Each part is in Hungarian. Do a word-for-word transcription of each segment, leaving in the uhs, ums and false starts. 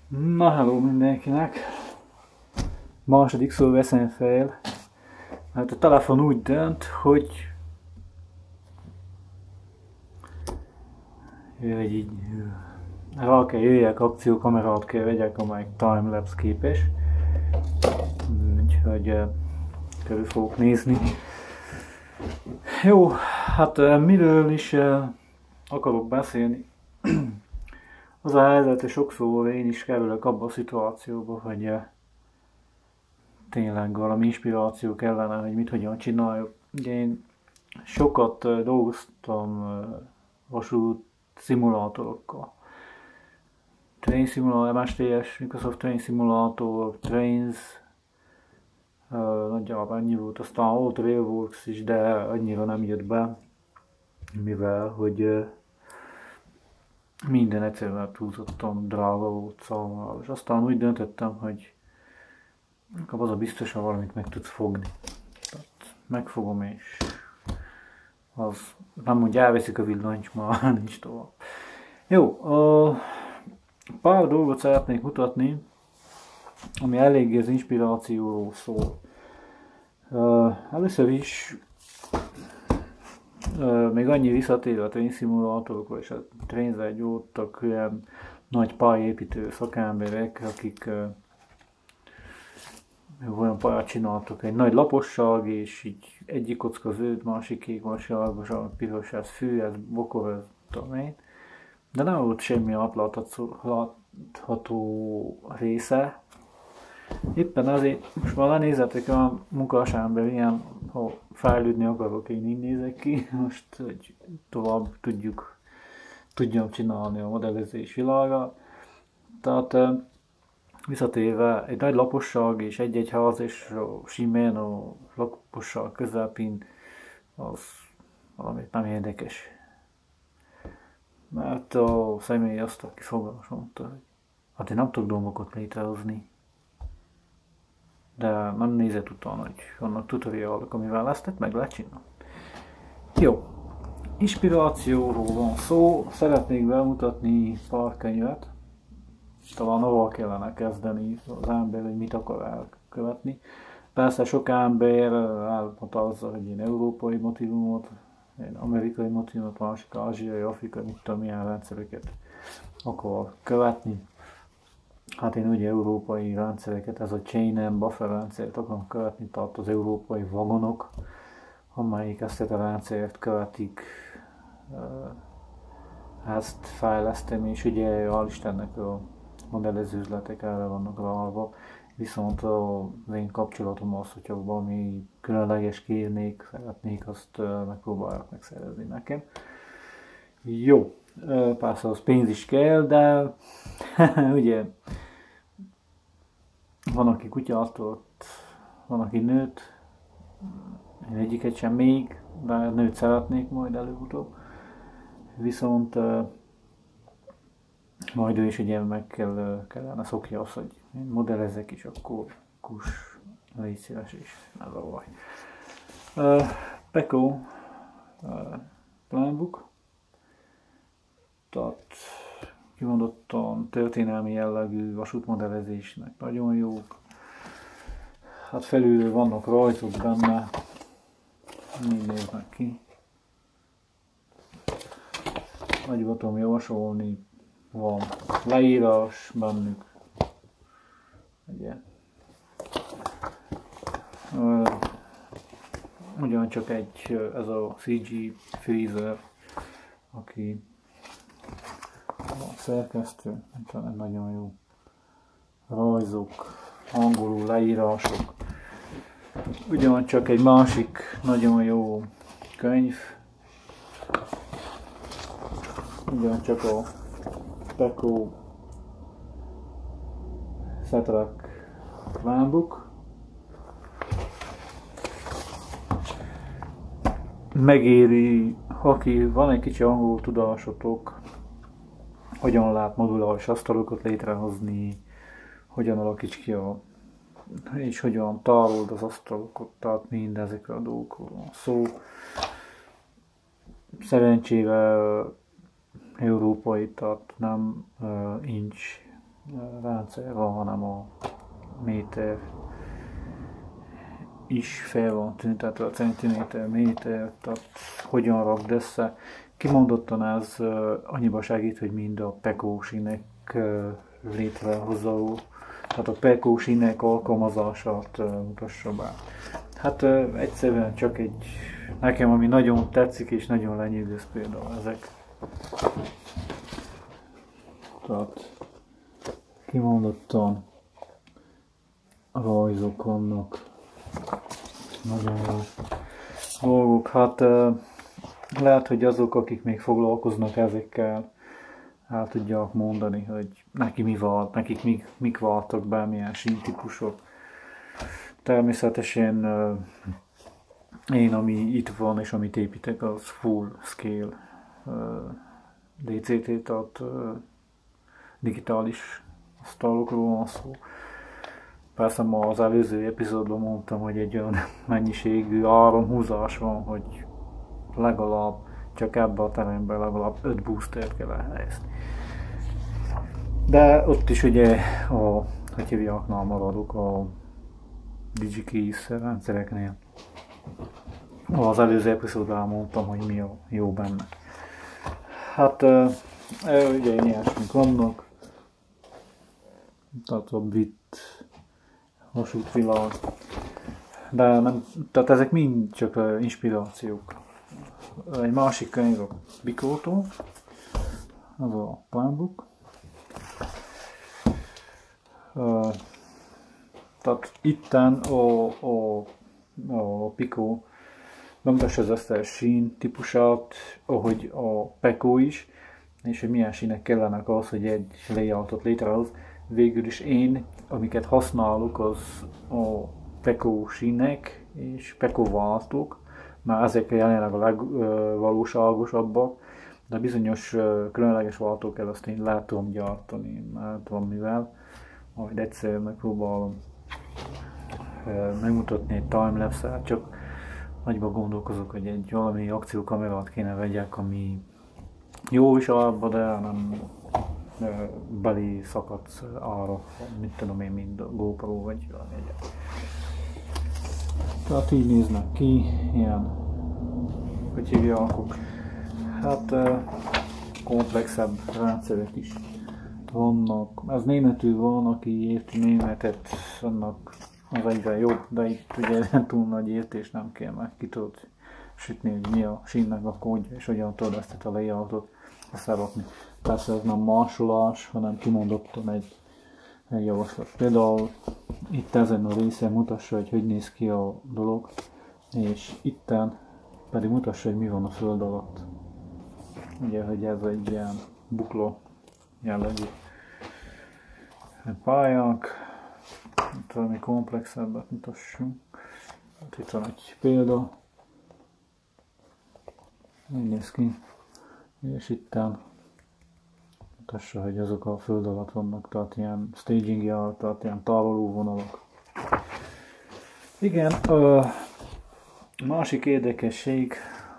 Na, hello mindenkinek! Második szó veszem fel, mert a telefon úgy dönt, hogy hogy így rá kell jöjjek, akciókamerát kell vegyek, amelyik timelapse képes. Úgyhogy uh, körül fogok nézni. Jó, hát uh, miről is uh, akarok beszélni? Az a helyzet, hogy sokszor én is kerülök abba a szituációba, hogy uh, tényleg valami inspiráció kellene, hogy mit hogyan csináljuk. Ugye én sokat uh, dolgoztam uh, vasút szimulátorokkal. Train Simulator, em es té es, Microsoft Train Simulator, Trains, uh, nagyjából annyi volt, aztán volt Railworks is, de annyira nem jött be, mivel hogy uh, minden egyszerűen túlzottan drága volt számomra, és aztán úgy döntöttem, hogy az a biztos, ha valamit meg tudsz fogni. Tehát megfogom, és az nem mondja, elveszik a villanyt, már nincs tovább. Jó, uh, pár dolgot szeretnék mutatni, ami eléggé az inspirációról szól. Uh, először is uh, még annyi visszatérve a train szimulátorokról és a Trains egy voltak olyan nagy pályépítő szakemberek, akik uh, olyan pályát csináltak, egy nagy laposság, és így egyik kocka zöld, másik kék, másik argos, piros, ez fű, ez bokor, ez tudom én. De nem volt semmi átlátható része. Éppen azért, most már lenézzetek a munkás ember, ilyen, ha fejlődni akarok, én így nézek ki, most hogy tovább tudjuk, tudjam csinálni a modellezés világa. Tehát visszatérve, egy nagy laposság és egy-egy ház és simán a laposság közepén, az valamit nem érdekes. Mert a személy azt, aki fogalmas mondta, hogy hát én nem tudok dolgokat létrehozni, de nem nézett utána, hogy vannak tutorialok, amivel ezt meg lehet csinálni. Jó, inspirációról van szó, szeretnék bemutatni pár könyvet, talán avval kellene kezdeni az ember, hogy mit akar elkövetni. Persze sok ember elhatározza, hogy én európai motivumot, én amerikai motivumot, másik ázsiai, afrikai, mit tudom, milyen rendszereket akar követni. Hát én ugye európai rendszereket, ez a chain and buffer rendszert akarom követni, tehát az európai vagonok, amelyik ezt a rendszert követik, ezt fejlesztem, és ugye hál' Istennek a modellező üzletek erre vannak ráállva, viszont az én kapcsolatom az, hogyha valami különleges kérnék, szeretnék, azt megpróbálják megszerezni nekem. Jó, persze az pénz is kell, de ugye van, aki kutyát tart, van, aki nőt, én egyiket sem még, de nőt szeretnék majd előbb-utóbb. Viszont majd ő is ugye meg kell, kellene szokja azt, hogy én modellezek is, akkor kus, légy szíves is, ez a baj. Uh, Peko uh, Planbook, tehát kimondottan történelmi jellegű vasútmodellezésnek nagyon jók. Hát felül vannak rajzok benne, így néznek ki. Nagyobb tudom javasolni, van leírás bennük, ugye. Uh, ugyancsak egy, ez a cé gé Freezer, aki a szerkesztő, nagyon jó rajzok, angolul leírások. Ugyancsak egy másik nagyon jó könyv, ugyancsak a Peko Setrak Planbook. Megéri, aki van egy kicsi angol tudásotok, hogyan lehet moduláris asztalokat létrehozni, hogyan alakíts ki a, és hogyan tárold az asztalokat, tehát mindezekre a dolgokról van szó. Szerencsére európai, tehát nem uh, inch rendszer van, hanem a méter is fel van tüntetve, a centiméter, méter, tehát hogyan rakd össze. Kimondottan ez uh, annyiba segít, hogy mind a pekósinek uh, létrehozó, tehát a pekósinek alkalmazását uh, mutassa be. Hát uh, egyszerűen csak egy, nekem ami nagyon tetszik és nagyon lenyűgöz például ezek. Tehát kimondottan rajzok vannak, nagyon jó dolgok. Hát uh, lehet, hogy azok, akik még foglalkoznak ezekkel, el tudják mondani, hogy neki mi volt, nekik mik, mik voltak be, milyen síntípusok. Természetesen uh, én, ami itt van és amit építek, az full scale uh, dé cé té, tehát uh, digitális asztalokról van szó. Persze ma az előző epizódban mondtam, hogy egy olyan mennyiségű áramhúzás van, hogy legalább csak ebbe a teremben legalább öt boostert kell elhelyezni. De ott is ugye a, hogy hívjáknál maradok, a DigiKeys rendszereknél. Az előző epizódban mondtam, hogy mi a jó benne. Hát ugye ilyesmik vannak. Tehát a brit vasútvilág. De nem, tehát ezek mind csak inspirációk. Egy másik könyv a Bikótól, az a Planbook. Uh, tehát itten a, a, a Pico bemutassa az összes sín típusát, ahogy a Peko is, és hogy milyen sínek kellenek az, hogy egy layoutot létrehoz. Végül is én, amiket használok, az a Peko sínek és Peko váltók, már ezek jelenleg a legvalóságosabbak, de bizonyos különleges váltókkal azt én lehet tudom gyártani, mert van mivel. Majd egyszer megpróbálom megmutatni egy timelapse-et, csak nagyban gondolkozok, hogy egy valami akciókamerát kéne vegyek, ami jó is alapba, de nem belé szakadsz arra, mit tudom én, mint a GoPro vagy valami egyet. Tehát így néznek ki, ilyen, hogy hívják, hát komplexebb rendszerek is vannak. Ez németül van, aki érti németet, annak az egyre jobb, de itt ugye túl nagy értés nem kell, meg ki tudod sütni, hogy mi a sínnek a kódja, és hogyan tudod ezt a layoutot összerakni. Persze ez nem másolás, hanem kimondottan egy, egy javaslat. Például itt ezen a részen mutassa, hogy hogy néz ki a dolog, és itten pedig mutassa, hogy mi van a föld alatt. Ugye, hogy ez egy ilyen bukló jellegű pályák, itt valami komplexebbet mutassunk. Hát itt van egy példa, így néz ki, és itten mutassa, hogy azok a föld alatt vannak, tehát ilyen staging yard, tehát ilyen távoló vonalak. Igen, a másik érdekesség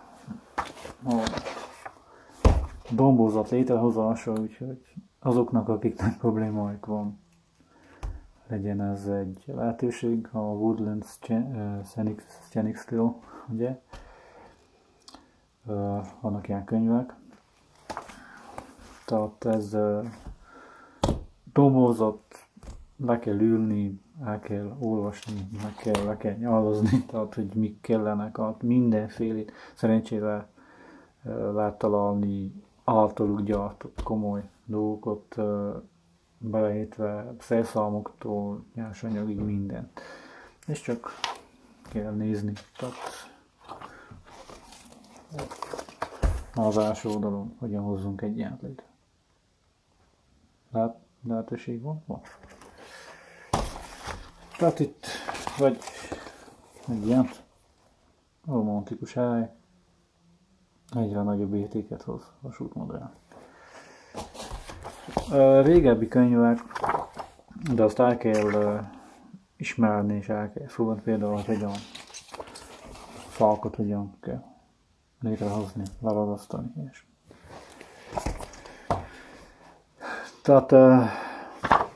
a dombózat létrehozása, úgyhogy azoknak, akiknek problémáik van, legyen ez egy lehetőség, a Woodlands Scenic Style, ugye, uh, vannak ilyen könyvek, tehát ez uh, dombózat, le kell ülni, el kell olvasni, meg kell, le kell nyalazni, tehát hogy mik kellenek, tehát mindenféle, szerencsére uh, lehet találni általuk gyártott komoly dolgokat, uh, beleértve szerszámoktól, nyersanyagig minden. És csak kell nézni. Tehát az első oldalon hogyan hozzunk egy ilyent létre. Lát, lehetőség van? Van. Tehát itt vagy egy ilyent romantikus hely, egyre nagyobb értéket hoz vasútmodell. A régebbi könyvek, de azt el kell uh, ismerni és el kell fogadni, például, hogy a falkot hogyan kell létrehozni, leragasztani. És. Tehát uh,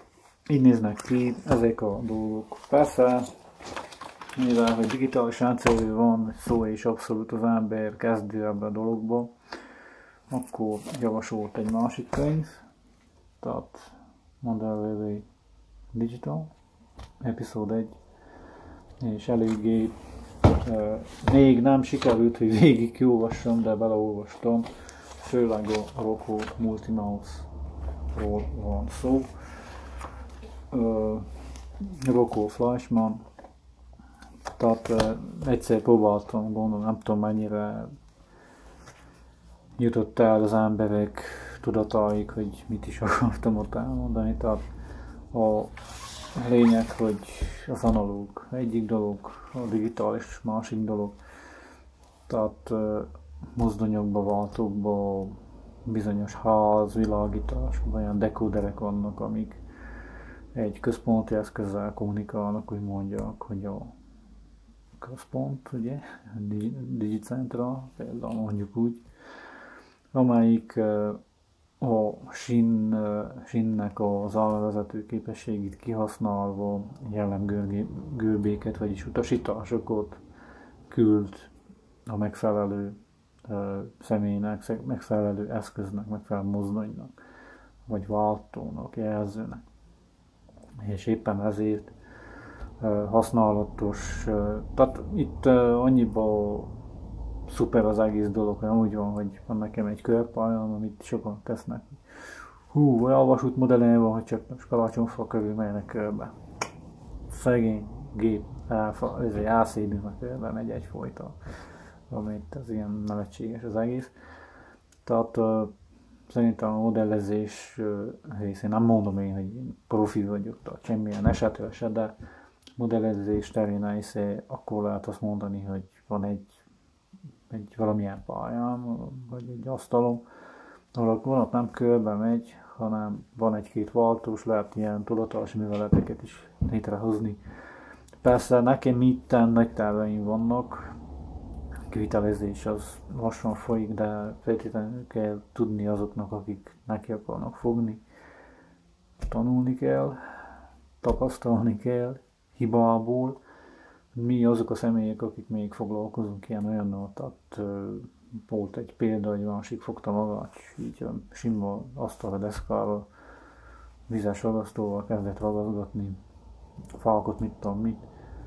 így néznek ki ezek a dolgok. Persze, mivel hogy digitális rendszerű van, szó és abszolút az ember kezdő ebbe a dologba, akkor javasolt egy másik könyv, tehát Modern Digital, epizód egy, és eléggé uh, még nem sikerült, hogy végig kiolvassam, de beleolvastam, főleg a Rocco Multimouse-ról van szó. Uh, Rocco Fleischmann, tehát uh, egyszer próbáltam, gondolom, nem tudom mennyire jutott el az emberek tudatáig, hogy mit is akartam ott elmondani. Tehát a lényeg, hogy az analóg egyik dolog, a digitális másik dolog. Tehát uh, mozdonyokba, váltókba, bizonyos ház, világítás, olyan dekóderek vannak, amik egy központi eszközzel kommunikálnak, úgy mondják, hogy a központ, ugye, Digicentra, például mondjuk úgy, amelyik a sín, sínnek az alvezető képességét kihasználva jellemgörbéket, vagyis utasításokat küld a megfelelő személynek, megfelelő eszköznek, megfelelő mozdonynak, vagy váltónak, jelzőnek. És éppen ezért használatos, tehát itt annyiba szuper az egész dolog, hogy úgy van, hogy van nekem egy körpályám, amit sokan tesznek. Hú, olyan vasút modellén van, hogy csak kalácsonfa körül mennek körbe. Szegény gép, elszédülnek körbe, megy egyfolyta, amit ez ilyen nevetséges az egész. Tehát uh, szerintem a modellezés uh, részén nem mondom én, hogy profi vagyok, tehát semmilyen esetről se, de modellezés terén hiszem, akkor lehet azt mondani, hogy van egy egy valamilyen pályám, vagy egy asztalom, ahol van ott nem körbe megy, hanem van egy-két váltós, lehet ilyen tudatási műveleteket is létrehozni. Persze nekem itten nagy terveim vannak, kivitelezés az lassan folyik, de feltétlenül kell tudni azoknak, akik neki akarnak fogni. Tanulni kell, tapasztalni kell, hibából. Mi azok a személyek, akik még foglalkozunk ilyen olyannal, tehát volt egy példa, hogy másik fogta magát, így sima asztalra, deszkára, vizes ragasztóval kezdett ragaszgatni, fákot, mit tudom mit.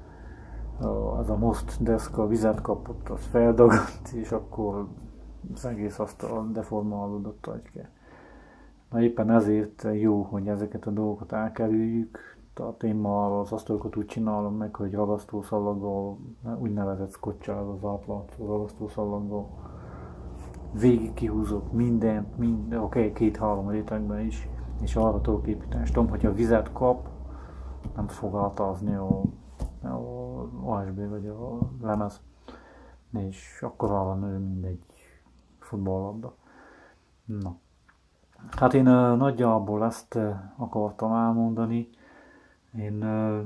Az a most deszka vizet kapott, az feldagadt, és akkor az egész asztal deformálódott agyke. Na éppen ezért jó, hogy ezeket a dolgokat elkerüljük. Tehát én ma az asztalokat úgy csinálom meg, hogy ragasztószalaggal, úgynevezett scotchával, az átlátszó ragasztószalaggal végig kihúzok mindent, minden, oké, okay, két-három rétegben is, és arra tudok építeni. És tudom, hogyha vizet kap, nem fog átázni a, a o es bé vagy a lemez, és akkor arra nő mindegy futballlabda. Na. Hát én uh, nagyjából ezt uh, akartam elmondani. Én uh,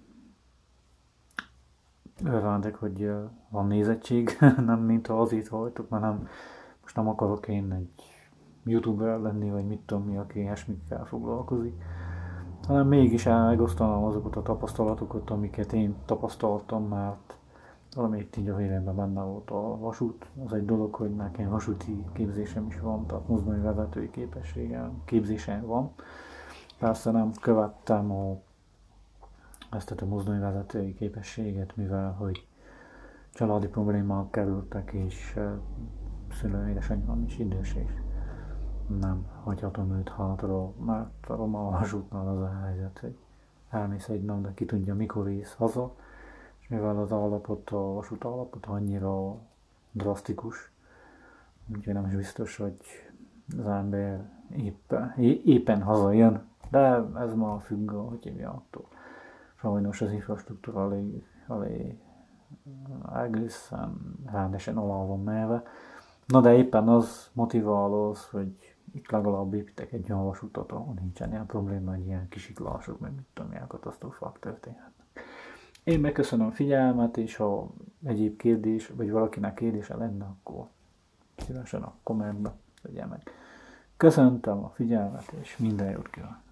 örvendek, hogy uh, van nézettség, nem mintha azért hajtok, mert nem, most nem akarok én egy youtuber lenni, vagy mit tudom mi, aki ilyesmikkel foglalkozik, hanem mégis megosztanám azokat a tapasztalatokat, amiket én tapasztaltam, mert valamelyik így a véremben benne volt a vasút. Az egy dolog, hogy nekem vasúti képzésem is van, tehát mozdonyvezetői képességem, képzésem van. Persze nem követtem a ezt a mozdonyvezetői képességet, mivel hogy családi problémák kerültek, és szülő édesanyám is idős, és nem hagyhatom őt hátra, mert a roma vasútnál az a helyzet, hogy elmész egy nap, de ki tudja mikor ész haza, és mivel az állapot, a vasút állapot annyira drasztikus, úgyhogy nem is biztos, hogy az ember éppen, éppen hazajön, de ez ma függ a hogy hívjáktól. Sajnos az infrastruktúra elég, elég egészen rendesen alá van merve. Na de éppen az motivál az, hogy itt legalább építek egy olyan vasútat, ahol nincsen ilyen probléma, hogy ilyen kisiklások, meg mit tudom, ilyen katasztrófák történhetnek. Én megköszönöm a figyelmet, és ha egyéb kérdés, vagy valakinek kérdése lenne, akkor szívesen a kommentbe tegye meg. Köszöntöm a figyelmet, és minden jót kívánok!